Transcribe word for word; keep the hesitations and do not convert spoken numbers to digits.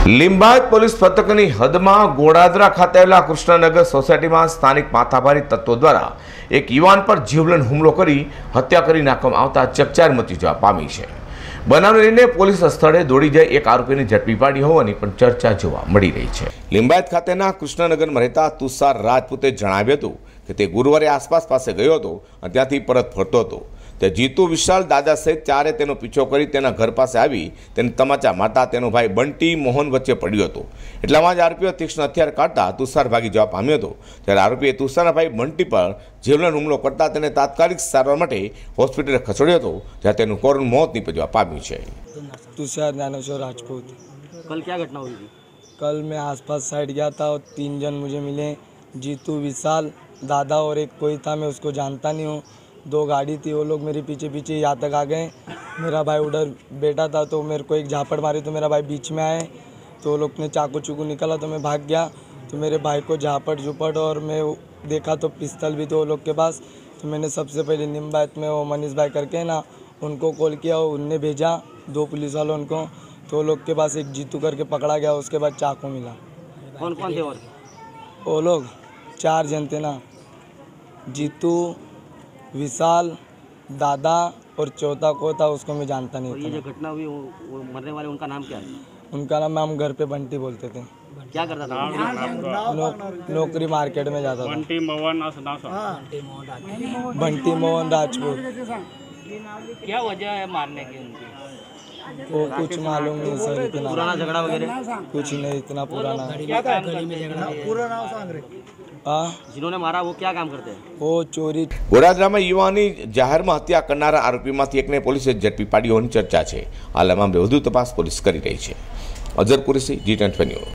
લીંબાયત police પથકની હદમાં Godadara ખાતે આવેલા કૃષ્ણનગર સોસાયટીમાં સ્થાનિક માથાભારી તત્વો દ્વારા એક યુવાન પર જીવલેણ હુમલો કરી હત્યા કરી નાખવામાં આવતા ચકચાર મચી જવા પામી છે। બનાવને લઈને પોલીસ સ્થળે દોડી જઈ એક આરોપીને ઝડપી પાડી હોવાની પણ ચર્ચા જોવા મળી રહી છે। લીંબાયત ખાતેના કૃષ્ણનગરમાં રહેતા તુષાર રાજપૂતે જણાવ્યું હતું કે તે ગુરુવારે આસપાસ પાસે ગયો હતો અને ત્યાંથી પરત ફરતો હતો। તે જીતુ વિશાલ દાદા સહિત ચારે તેનો પીછો કરી તેના ઘર પાસે આવી તેને તમાચા મારતા તેનો ભાઈ બંટી મોહન વચ્ચે પડ્યો હતો। એટલામાં જ આરોપીઓ તીક્ષ્ણ હથિયાર કાઢતા તુષાર ભાગી જવા પામ્યો હતો। ત્યારે આરોપીએ તુષારના ભાઈ બંટી પર જીવલેણ હુમલો કરતા તેને તાત્કાલિક સારવાર માટે હોસ્પિટલે ખસેડ્યો હતો, જ્યાં તેનું કરુણ મોત નીપજવા પામ્યું છે। तुषार ज्ञानेश्वर राजपूत। कल क्या घटना हुई थी? कल मैं आसपास साइड गया था और तीन जन मुझे मिले, जीतू, विशाल, दादा और एक कोई था, मैं उसको जानता नहीं हूँ। दो गाड़ी थी, वो लोग मेरे पीछे पीछे यहाँ तक आ गए। मेरा भाई उधर बैठा था तो मेरे को एक झापड़ मारी तो मेरा भाई बीच में आए तो वो लोग ने चाकू चूकू निकाला तो मैं भाग गया। तो मेरे भाई को झापड़ झुपड़ और मैं देखा तो पिस्तल भी थे वो लोग के पास। तो मैंने सबसे पहले लिंबायत में वो मनीष भाई करके ना उनको कॉल किया, उनने भेजा दो पुलिस वालों उनको, तो वो लोग के पास एक जीतू करके पकड़ा गया। उसके बाद चाकू मिला। कौन कौन थे और? वो लोग चार जन थे ना, जीतू, विशाल, दादा और चौथा को था उसको मैं जानता नहीं और था। ये जो घटना हुई वो, वो मरने वाले उनका नाम क्या है? उनका नाम हम घर पे बंटी बोलते थे। क्या करता था? नो, नौकरी मार्केट में जाता था। बंटी मोहन असनासा। बंटी मोहन राजपूत। क्या वजह है मारने की उनकी? वो कुछ मालूम नहीं सर, इतना पुराना झगड़ा वगैरह? कुछ नहीं, इतना पुराना। हाँ, जिन्होंने मारा वो क्या काम करते हैं? वो चोरी। ગોડાદરામાં યુવાની જાહેરમાં હત્યા કરનારા આરોપીમાંથી એકને પોલીસે ઝડપી પાડી હોવાની ચર્ચા છે। હાલ આ મામલે વધુ તપાસ પોલીસ કરી રહી છે। Azhar Qureshi, G twenty news.